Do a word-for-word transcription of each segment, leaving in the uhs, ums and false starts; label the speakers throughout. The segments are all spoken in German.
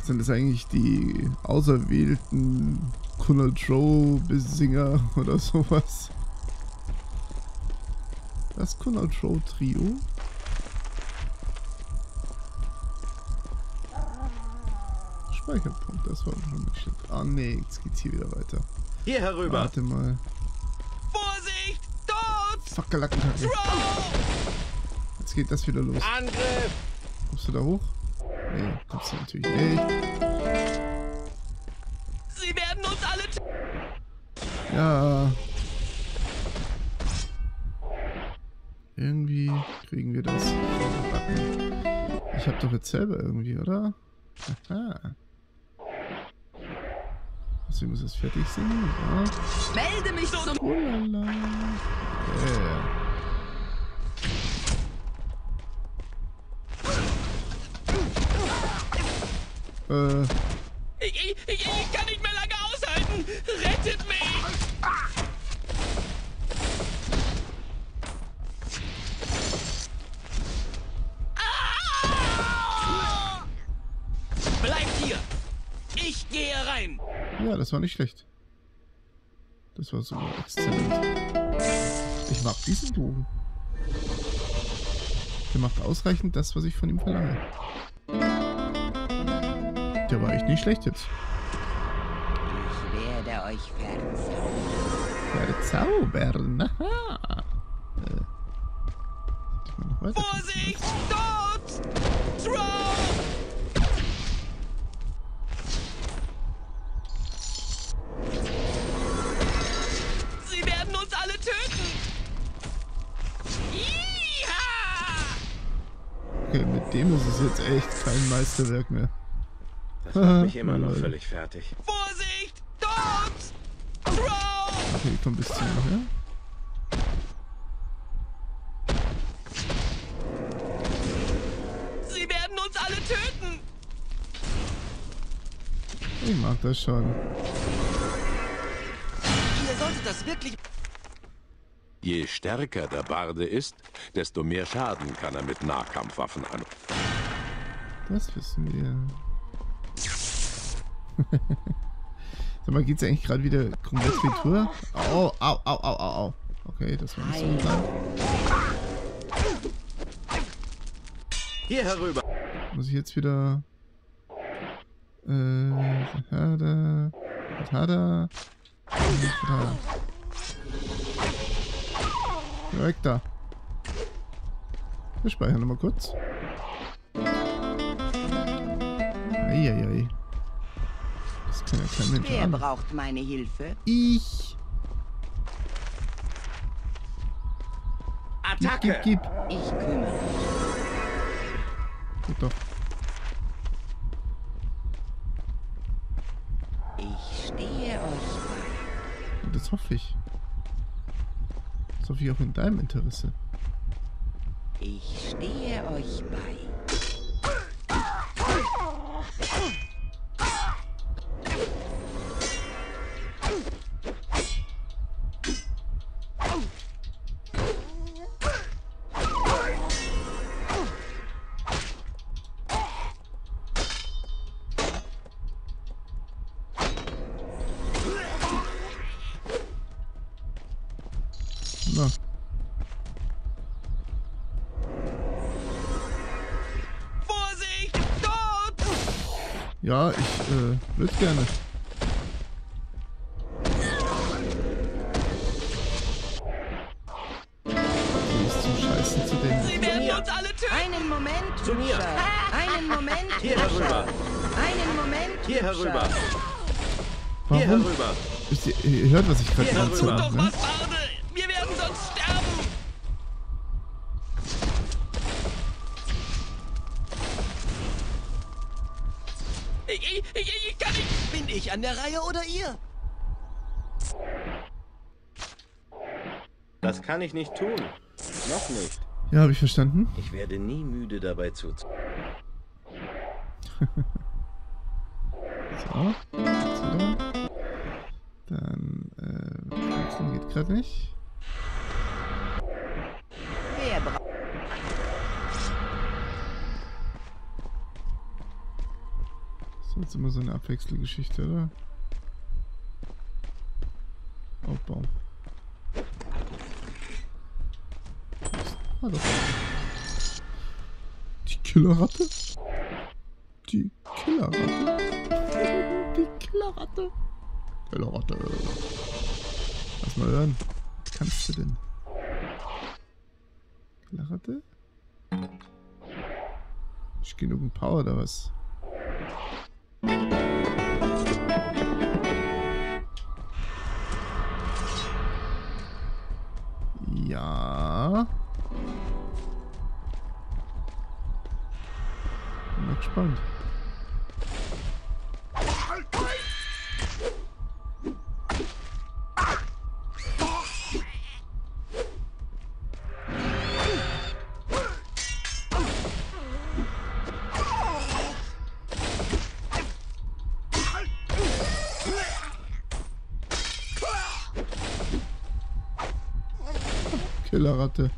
Speaker 1: Sind das eigentlich die auserwählten Kunal Drow-Besinger oder sowas? Das Kunal Drow-Trio? Speicherpunkt, das war schon nicht schlimm. Ah ne, jetzt geht's hier wieder weiter.
Speaker 2: Hier herüber.
Speaker 1: Warte mal.
Speaker 2: Vorsicht! Dort!
Speaker 1: Fackerlackenkacke. Jetzt geht das wieder los.
Speaker 2: Angriff!
Speaker 1: Kommst du da hoch? Nee, kommst du natürlich nicht.
Speaker 2: Sie werden uns alle...
Speaker 1: Ja. Irgendwie kriegen wir das. Ich hab doch jetzt selber irgendwie, oder? Aha. Also, ich muss es fertig singen. Ja.
Speaker 3: Melde mich zum...
Speaker 1: Oh lala. Yeah. Äh.
Speaker 2: Ich, ich, ich, ich kann nicht mehr lange aushalten! Rettet mich! Ah! Bleibt hier! Ich gehe rein!
Speaker 1: Ja, das war nicht schlecht. Das war sogar exzellent. Ich mag diesen Bogen. Der macht ausreichend das, was ich von ihm verlange. Der war echt nicht schlecht jetzt.
Speaker 3: Ich werde euch
Speaker 1: Verzaubern.
Speaker 3: verzaubern.
Speaker 1: Aha. Äh. Ich mal noch weiter.
Speaker 2: Vorsicht! Dort! Drow! Sie werden uns alle töten! Iha!
Speaker 1: Okay, mit dem ist es jetzt echt kein Meisterwerk mehr.
Speaker 4: Das macht mich immer noch völlig fertig.
Speaker 2: Vorsicht! Dort! Drow!
Speaker 1: Okay, komm bis zu mir, ja?
Speaker 2: Sie werden uns alle töten!
Speaker 1: Ich mag das schon.
Speaker 2: Ihr solltet das wirklich...
Speaker 5: Je stärker der Barde ist, desto mehr Schaden kann er mit Nahkampfwaffen an.
Speaker 1: Das wissen wir. Sag mal, geht's eigentlich gerade wieder komplett Retour? Au, au, au, au, au, au. Okay, das war nicht so geplant.
Speaker 2: Hier herüber!
Speaker 1: Muss ich jetzt wieder... Äh... Was hat er? Was hat er? Was hat er? Direkt da. Wir speichern nochmal kurz. Eieiei. Das kann ja kein Mensch
Speaker 3: Wer
Speaker 1: an.
Speaker 3: braucht meine Hilfe?
Speaker 1: Ich. Gib,
Speaker 2: Attacke!
Speaker 1: gib, gib.
Speaker 3: Ich kümmere mich.
Speaker 1: Geht doch.
Speaker 3: Ich stehe euch bei.
Speaker 1: Und das hoffe ich. Das hoffe ich auch in deinem Interesse.
Speaker 3: Ich stehe euch bei.
Speaker 1: Na.
Speaker 2: Vorsicht! Dort!
Speaker 1: Ja, ich äh, würde gerne. Die ist zum Scheißen zu dem.
Speaker 2: Sie werden uns alle töten!
Speaker 3: Einen Moment,
Speaker 2: Zu mir.
Speaker 3: Sir. Einen Moment,
Speaker 2: Hier
Speaker 3: Sir.
Speaker 2: herüber!
Speaker 3: Einen Moment,
Speaker 2: Hier
Speaker 3: Sir.
Speaker 2: herüber! Hier
Speaker 1: Warum?
Speaker 2: herüber!
Speaker 1: Wisst ihr, ihr hört, was ich gerade
Speaker 2: Hier
Speaker 1: gesagt
Speaker 2: herüber!
Speaker 1: habe,
Speaker 2: Doch
Speaker 1: ne?
Speaker 2: was, Barde! Wir werden sonst sterben! Ich, ich, ich, ich kann nicht... Bin ich an der Reihe oder ihr?
Speaker 4: Das kann ich nicht tun. Noch nicht.
Speaker 1: Ja, habe ich verstanden.
Speaker 4: Ich werde nie müde dabei zuzusehen.
Speaker 1: So, jetzt wieder. Dann, äh, wechseln geht gerade nicht.
Speaker 3: Wer braucht...
Speaker 1: ist jetzt immer so eine Abwechselgeschichte, oder? Aufbau. Ah, doch. Die Killerratte? Die Killerratte? Die Killerratte? Killerratte. Lass mal hören. Was kannst du denn? Killerratte? Ist genug Power oder was? Ja. Bin mal gespannt. Killerratte.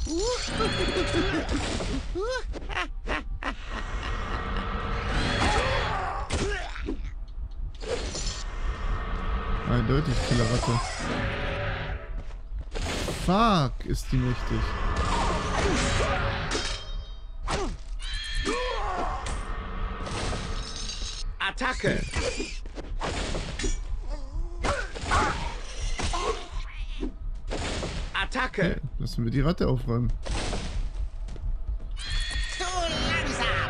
Speaker 1: Eindeutig Killerratte. Fuck, ist die mächtig.
Speaker 4: Attacke! Attacke!
Speaker 1: Okay, lassen wir die Ratte aufräumen.
Speaker 3: Zu langsam.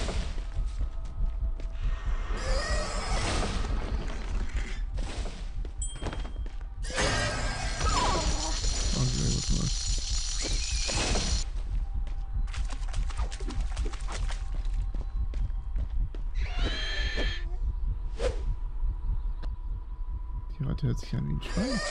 Speaker 1: Oh, sehr gut mal. Die Ratte hört sich an wie ein Schwein.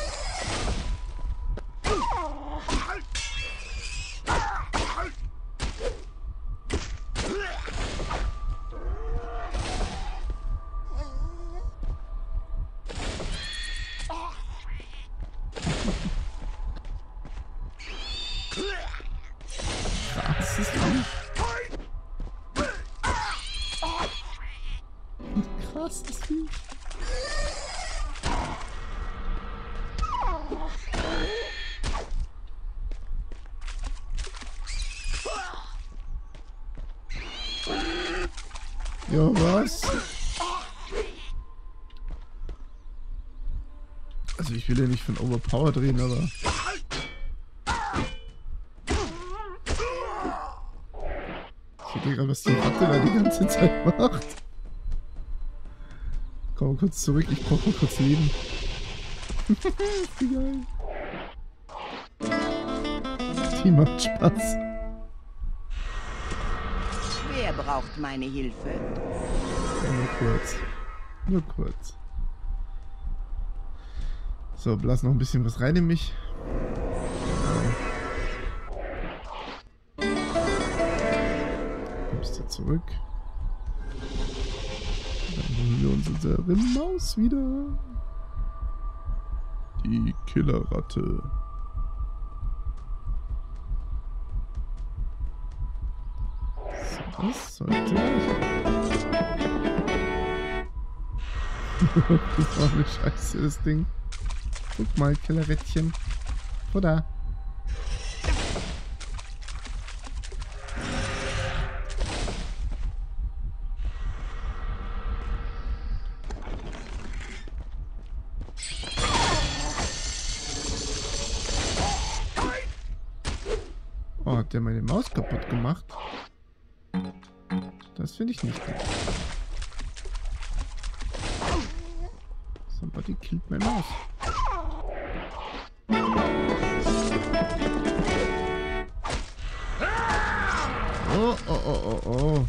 Speaker 1: Krasses Vieh. Krasses Vieh. Ja, was? Also ich will ja nicht von Overpower reden, aber... Ich sehe gerade, was die Ratte da die ganze Zeit macht. Komm mal kurz zurück, ich brauche mal kurz Leben. Ist die geil. Die macht Spaß.
Speaker 3: Wer braucht meine Hilfe?
Speaker 1: Ja, nur kurz. Nur kurz. So, blass noch ein bisschen was rein in mich. Kommst du zurück. Dann holen wir uns unsere Maus wieder. Die Killerratte. So, das sollte reichen. Das war eine Scheiße, das Ding. Guck mal, Killerrättchen. Futter. Oh, hat der meine Maus kaputt gemacht? Das finde ich nicht gut. Somebody killed my mouse. Oh, oh, oh, oh, oh.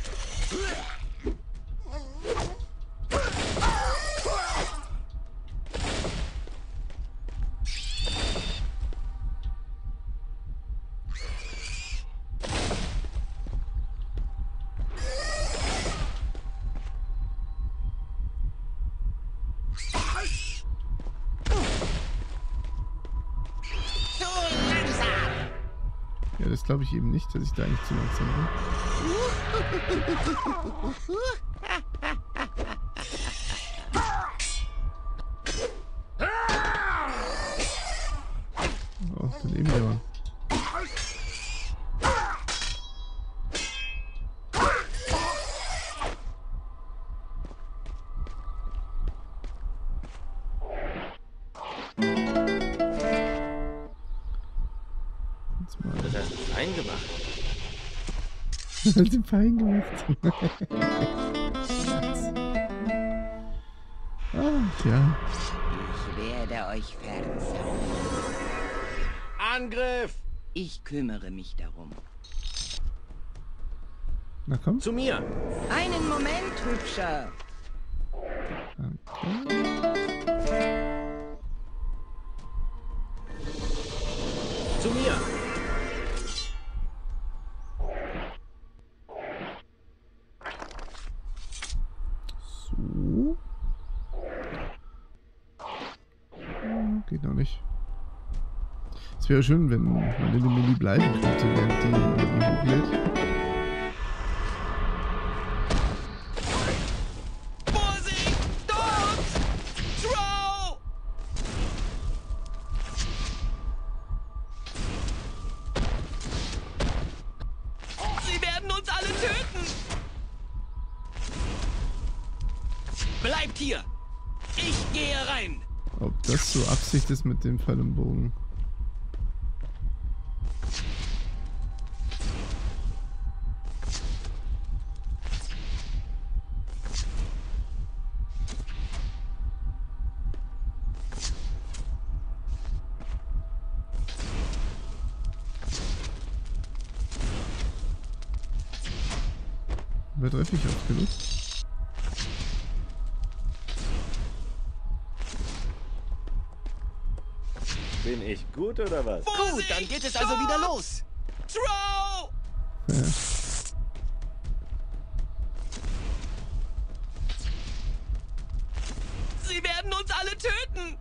Speaker 1: Ja, das glaube ich eben nicht, dass ich da eigentlich zu langsam bin. Hat den Fein gemacht. Ach ja.
Speaker 3: Ich werde euch verzeihen.
Speaker 4: Angriff!
Speaker 3: Ich kümmere mich darum.
Speaker 1: Na komm.
Speaker 4: Zu mir!
Speaker 3: Einen Moment, Hübscher.
Speaker 1: Okay.
Speaker 4: Zu mir!
Speaker 1: So. Hm, geht noch nicht. Es wäre schön, wenn man in dem Menü bleiben könnte, während die Energie hochlädt.
Speaker 2: Vorsicht! Dort! Drow! Sie werden uns alle töten! Bleibt hier! Ich gehe rein!
Speaker 1: Ob das so Absicht ist mit dem Pfeil und Bogen. Wer treffe ich aufgelöst?
Speaker 4: Bin ich gut oder was?
Speaker 2: Gut, dann geht es also wieder los! Drow!
Speaker 1: Ja.
Speaker 2: Sie werden uns alle töten!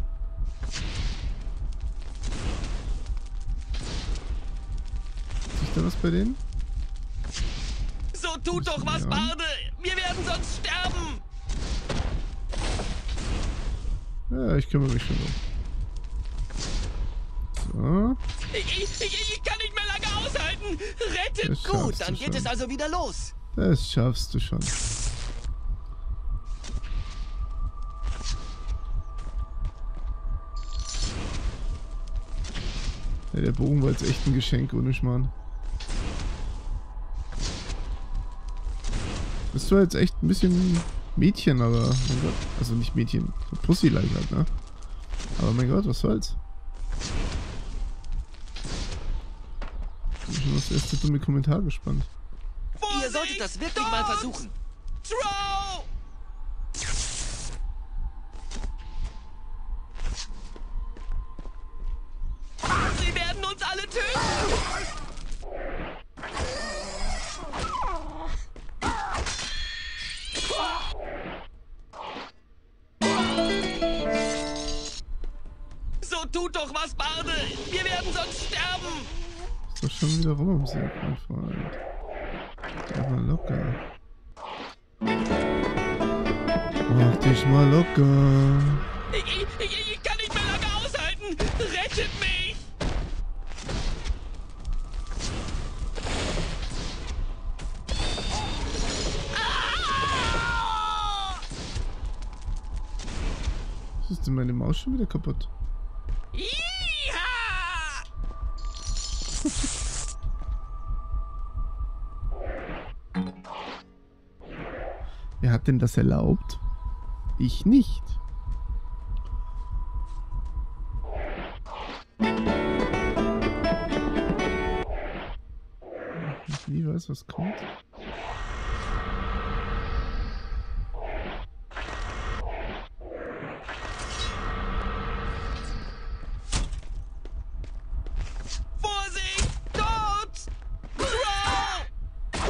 Speaker 1: Ist da was bei denen?
Speaker 2: So tut doch was,
Speaker 1: Ja.
Speaker 2: Barde! Wir werden sonst sterben!
Speaker 1: Ja, ich kümmere mich schon um. So.
Speaker 2: Ich, ich, ich, ich kann nicht mehr lange aushalten! Rettet!
Speaker 1: Das
Speaker 2: Gut,
Speaker 1: schaffst
Speaker 2: dann
Speaker 1: du
Speaker 2: geht
Speaker 1: schon.
Speaker 2: es also wieder los!
Speaker 1: Das schaffst du schon. Ja, der Bogen war jetzt echt ein Geschenk, ohne Schmarrn. Bist du jetzt echt ein bisschen Mädchen, aber mein Gott. Also nicht Mädchen, so Pussy-like halt, ne? Aber mein Gott, was soll's? Ich bin schon auf das erste dumme Kommentar gespannt.
Speaker 2: Ihr solltet das wirklich mal versuchen! Drow! Sie werden uns alle töten! So tut doch was, Barde! Wir werden sonst sterben!
Speaker 1: Ist doch schon wieder rum am Sack, mein Freund. Bleib mal locker. Mach dich mal locker.
Speaker 2: Ich, ich, ich, ich kann nicht mehr lange aushalten! Rettet mich! Ah!
Speaker 1: Was ist denn meine Maus schon wieder kaputt?
Speaker 2: Iha!
Speaker 1: Wer hat denn das erlaubt? Ich nicht. Ich nie weiß, was kommt.
Speaker 2: Vorsicht! Dort! Drow!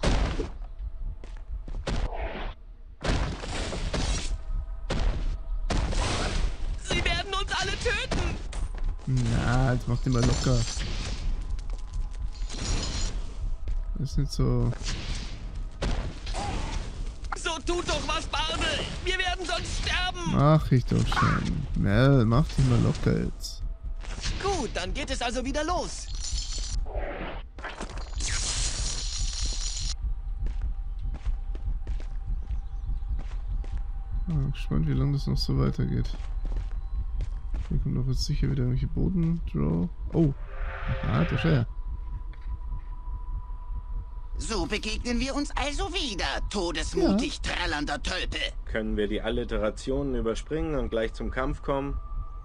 Speaker 2: Sie werden uns alle töten!
Speaker 1: Na, jetzt mach den mal locker. Das ist nicht so.
Speaker 2: So tut doch was, Barde! Wir werden sonst sterben!
Speaker 1: Mach ich doch schon. Mel, mach dich mal locker jetzt.
Speaker 2: Gut, dann geht es also wieder los!
Speaker 1: Ah, gespannt, wie lange das noch so weitergeht. Hier kommt doch jetzt sicher wieder irgendwelche Boden-Draw. Oh! Aha, der Scheier.
Speaker 6: So begegnen wir uns also wieder, todesmutig trällernder Tölpel.
Speaker 4: Können wir die Alliterationen überspringen und gleich zum Kampf kommen?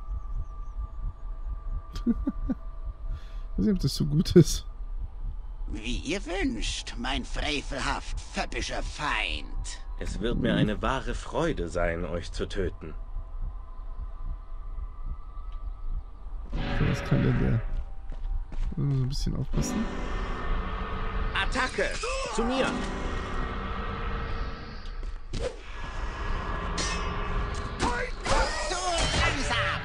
Speaker 1: Ich weiß nicht, ob das so gut ist.
Speaker 6: Wie ihr wünscht, mein frevelhaft föppischer Feind.
Speaker 4: Es wird mir eine wahre Freude sein, euch zu töten.
Speaker 1: So, was kann denn der? Müssen wir so ein bisschen aufpassen.
Speaker 4: Attacke! Zu mir!
Speaker 6: So langsam!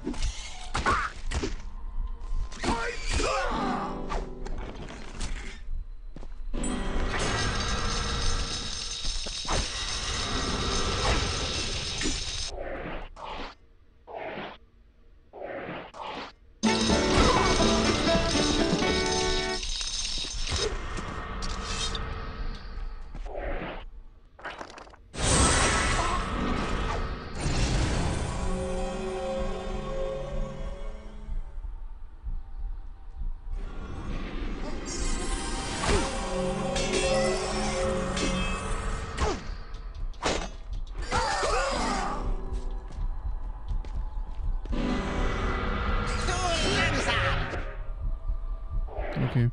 Speaker 1: Okay.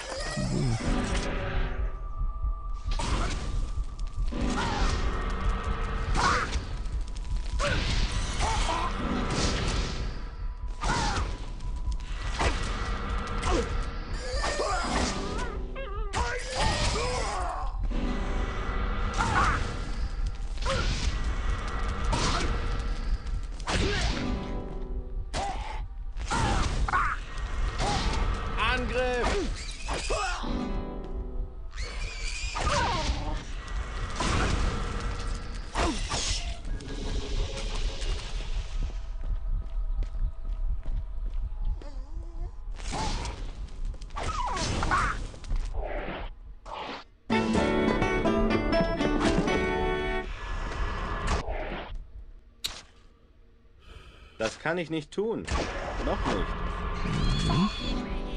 Speaker 4: Das kann ich nicht tun. Noch nicht.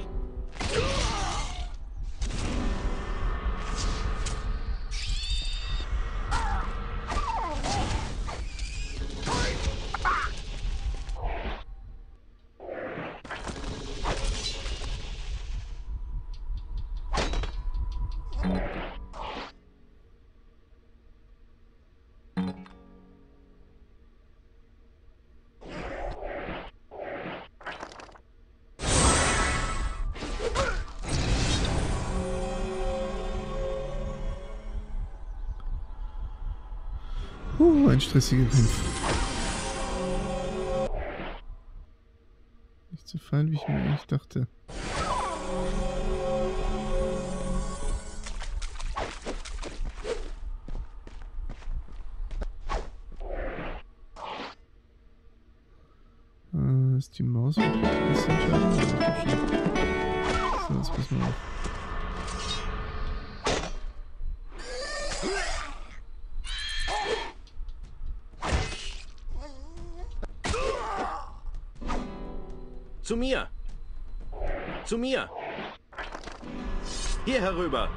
Speaker 1: Uh, ein stressiger Kampf. Nicht so fein, wie ich mir eigentlich dachte. Äh, ist die Maus wirklich ein bisschen schade? Ich glaub schon. So, jetzt passen wir auf.
Speaker 4: Zu mir! Zu mir! Hier herüber!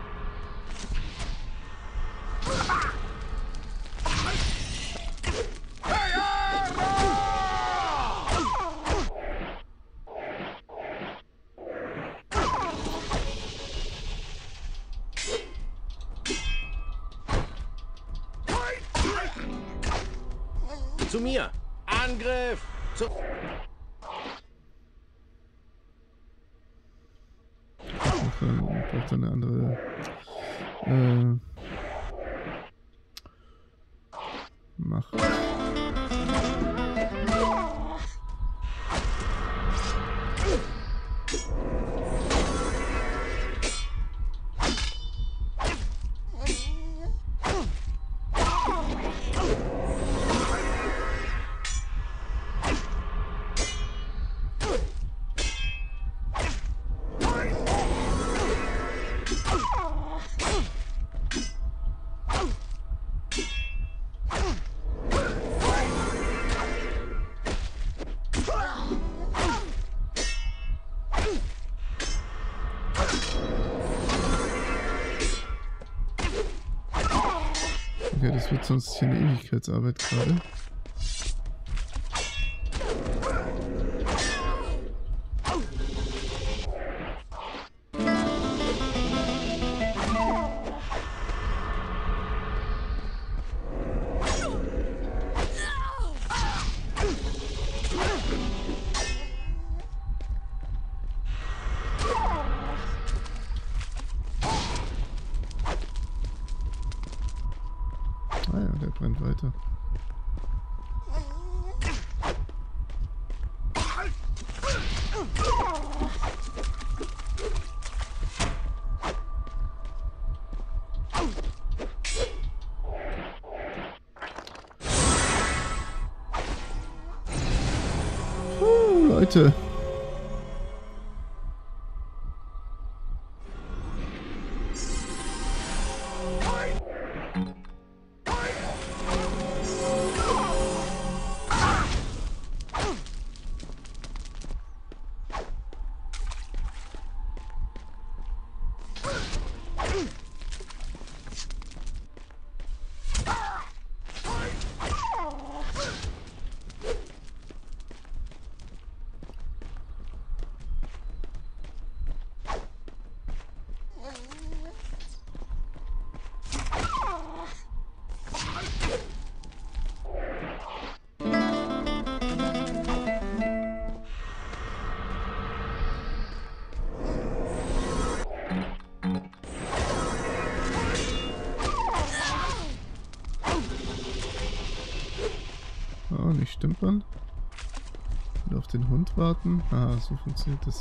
Speaker 4: Zu mir! Angriff! Zu
Speaker 1: Braucht eine andere äh, Macht. Okay, das wird sonst hier eine Ewigkeitsarbeit gerade. Ah ja, der brennt weiter. Puh, Leute. Oh, nicht stümpern. Und auf den Hund warten. Ah, so funktioniert das.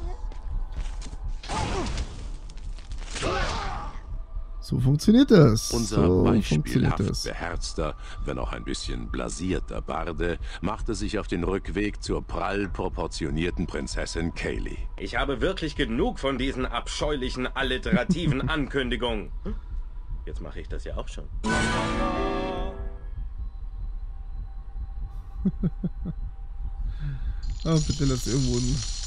Speaker 1: So funktioniert das.
Speaker 5: Unser
Speaker 1: so
Speaker 5: beispielhaft
Speaker 1: das.
Speaker 5: beherzter, wenn auch ein bisschen blasierter Barde machte sich auf den Rückweg zur prall proportionierten Prinzessin Kaylee.
Speaker 4: Ich habe wirklich genug von diesen abscheulichen, alliterativen Ankündigungen. Jetzt mache ich das ja auch schon.
Speaker 1: Ah, bitte lass irgendwo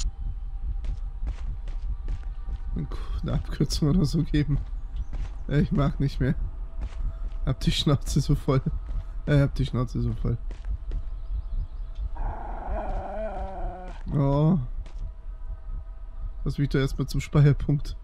Speaker 1: ein, eine Abkürzung oder so geben. Ich mag nicht mehr. Hab die Schnauze so voll. Äh, hab die Schnauze so voll. Oh. Lass mich doch erstmal zum Speicherpunkt.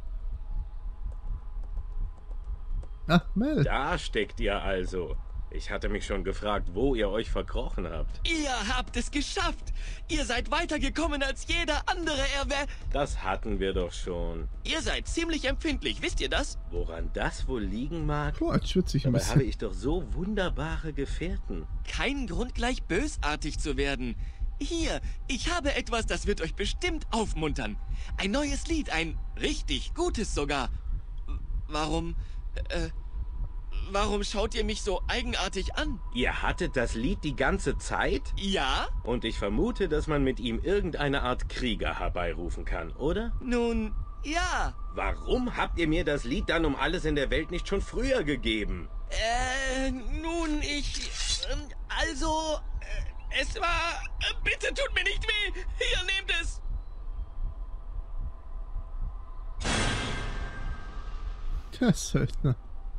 Speaker 1: Ah, Mel.
Speaker 4: Da steckt ihr also. Ich hatte mich schon gefragt, wo ihr euch verkrochen habt.
Speaker 2: Ihr habt es geschafft. Ihr seid weitergekommen als jeder andere Erwer...
Speaker 4: Das hatten wir doch schon.
Speaker 2: Ihr seid ziemlich empfindlich, wisst ihr das?
Speaker 4: Woran das wohl liegen mag?
Speaker 1: Boah, jetzt schwitze ich ein
Speaker 4: Dabei habe
Speaker 1: bisschen.
Speaker 4: ich doch so wunderbare Gefährten.
Speaker 2: Kein Grund, gleich bösartig zu werden. Hier, ich habe etwas, das wird euch bestimmt aufmuntern. Ein neues Lied, ein richtig gutes sogar. Warum, äh, warum schaut ihr mich so eigenartig an?
Speaker 4: Ihr hattet das Lied die ganze Zeit?
Speaker 2: Ja?
Speaker 4: Und ich vermute, dass man mit ihm irgendeine Art Krieger herbeirufen kann, oder?
Speaker 2: Nun, ja.
Speaker 4: Warum habt ihr mir das Lied dann um alles in der Welt nicht schon früher gegeben?
Speaker 2: Äh, nun, ich, ähm, also, äh, es war, äh, bitte tut mir nicht weh. Hier, nehmt es.
Speaker 1: Der Söldner.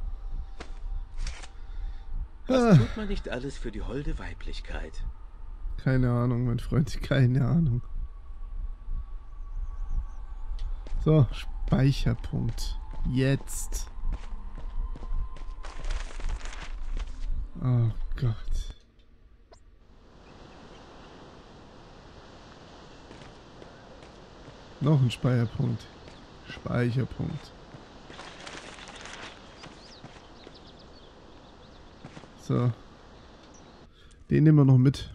Speaker 4: Was
Speaker 1: Ah,
Speaker 4: tut man nicht alles für die holde Weiblichkeit?
Speaker 1: keine Ahnung, mein Freund, keine Ahnung. So, Speicherpunkt. Jetzt. Oh Gott. Noch ein Speicherpunkt. Speicherpunkt. So. Den nehmen wir noch mit.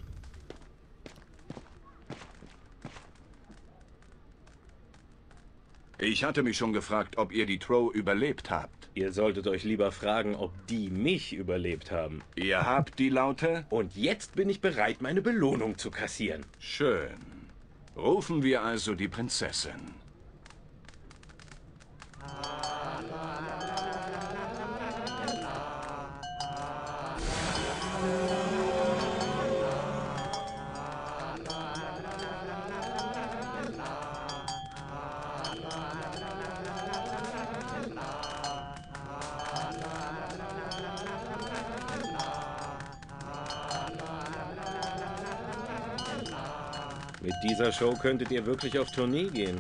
Speaker 7: Ich hatte mich schon gefragt, ob ihr die Trow überlebt habt.
Speaker 4: Ihr solltet euch lieber fragen, ob die mich überlebt haben.
Speaker 7: Ihr habt die Laute?
Speaker 4: Und jetzt bin ich bereit, meine Belohnung zu kassieren.
Speaker 7: Schön. Rufen wir also die Prinzessin.
Speaker 4: Mit dieser Show könntet ihr wirklich auf Tournee gehen.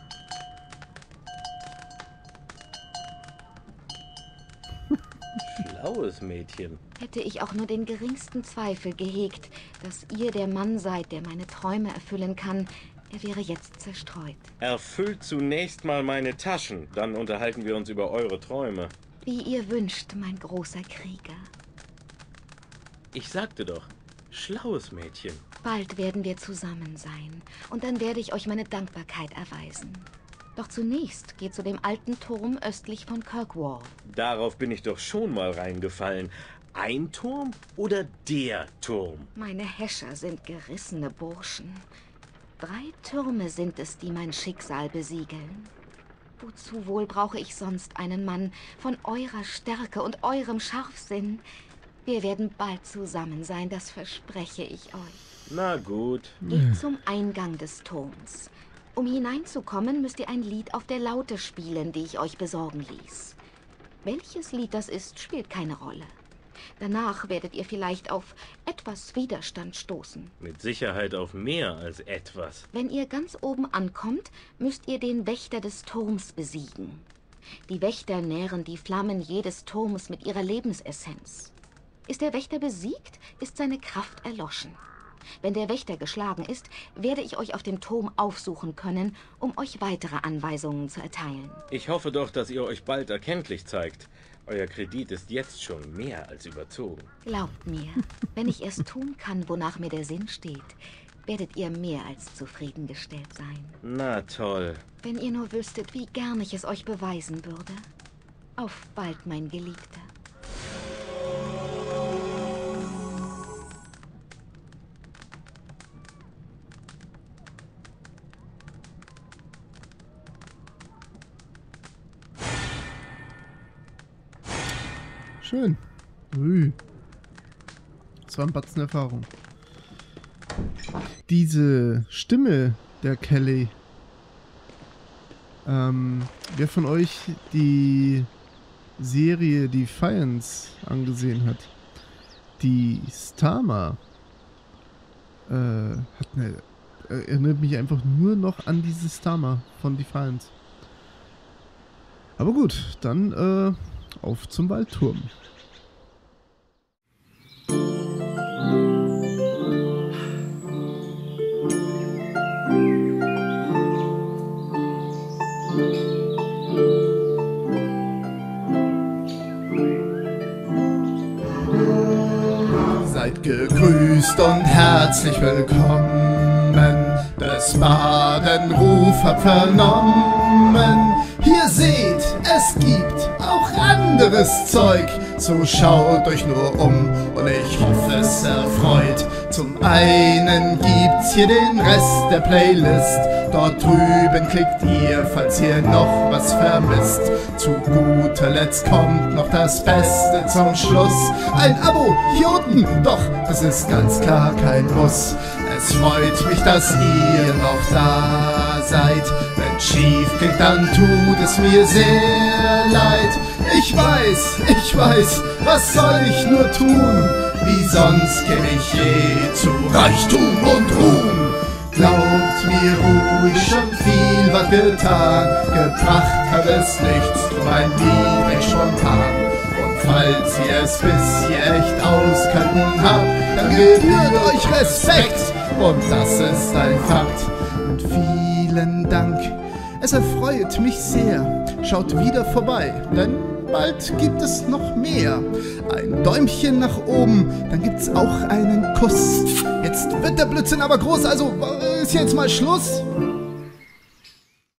Speaker 4: Schlaues Mädchen.
Speaker 8: Hätte ich auch nur den geringsten Zweifel gehegt, dass ihr der Mann seid, der meine Träume erfüllen kann, er wäre jetzt zerstreut.
Speaker 4: Erfüllt zunächst mal meine Taschen, dann unterhalten wir uns über eure Träume.
Speaker 8: Wie ihr wünscht, mein großer Krieger.
Speaker 4: Ich sagte doch, schlaues Mädchen.
Speaker 8: Bald werden wir zusammen sein und dann werde ich euch meine Dankbarkeit erweisen. Doch zunächst geht zu dem alten Turm östlich von Kirkwall.
Speaker 4: Darauf bin ich doch schon mal reingefallen. Ein Turm oder der Turm?
Speaker 8: Meine Häscher sind gerissene Burschen. Drei Türme sind es, die mein Schicksal besiegeln. Wozu wohl brauche ich sonst einen Mann von eurer Stärke und eurem Scharfsinn? Wir werden bald zusammen sein, das verspreche ich euch.
Speaker 4: Na gut.
Speaker 8: Geht zum Eingang des Turms. Um hineinzukommen, müsst ihr ein Lied auf der Laute spielen, die ich euch besorgen ließ. Welches Lied das ist, spielt keine Rolle. Danach werdet ihr vielleicht auf etwas Widerstand stoßen.
Speaker 4: Mit Sicherheit auf mehr als etwas.
Speaker 8: Wenn ihr ganz oben ankommt, müsst ihr den Wächter des Turms besiegen. Die Wächter nähren die Flammen jedes Turms mit ihrer Lebensessenz. Ist der Wächter besiegt, ist seine Kraft erloschen. Wenn der Wächter geschlagen ist, werde ich euch auf dem Turm aufsuchen können, um euch weitere Anweisungen zu erteilen.
Speaker 4: Ich hoffe doch, dass ihr euch bald erkenntlich zeigt. Euer Kredit ist jetzt schon mehr als überzogen.
Speaker 8: Glaubt mir, wenn ich erst tun kann, wonach mir der Sinn steht, werdet ihr mehr als zufriedengestellt sein.
Speaker 4: Na toll.
Speaker 8: Wenn ihr nur wüsstet, wie gern ich es euch beweisen würde. Auf bald, mein Geliebter.
Speaker 1: Schön. Ui. Das war ein Batzen Erfahrung. Diese Stimme der Kelly. Ähm, wer von euch die Serie Defiance angesehen hat? Die Stama äh, hat eine, erinnert mich einfach nur noch an diese Stama von Defiance. Aber gut, dann äh, auf zum Waldturm. Seid gegrüßt und herzlich willkommen. Des Baden Ruf hab vernommen. Hier seht, es gibt auch anderes Zeug. So schaut euch nur um und ich hoffe, es erfreut. Zum einen gibt's hier den Rest der Playlist. Dort drüben klickt ihr, falls ihr noch was vermisst. Zu guter Letzt kommt noch das Beste zum Schluss. Ein Abo hier unten, doch das ist ganz klar kein Muss. Es freut mich, dass ihr noch da seid. Wenn schief klingt, dann tut es mir sehr leid. Ich weiß, ich weiß, was soll ich nur tun? Wie sonst käme ich je zu Reichtum und Ruhm. Glaubt mir ruhig, schon viel was getan. Gebracht hat es nichts, drum ein Lied recht spontan. Und falls ihr es bis hier echt auskanten habt, dann gebührt euch Respekt. Und das ist ein Fakt. Und vielen Dank, es erfreut mich sehr. Schaut wieder vorbei, denn bald gibt es noch mehr. Ein Däumchen nach oben, dann gibt's auch einen Kuss. Jetzt wird der Blödsinn aber groß, also ist jetzt mal Schluss.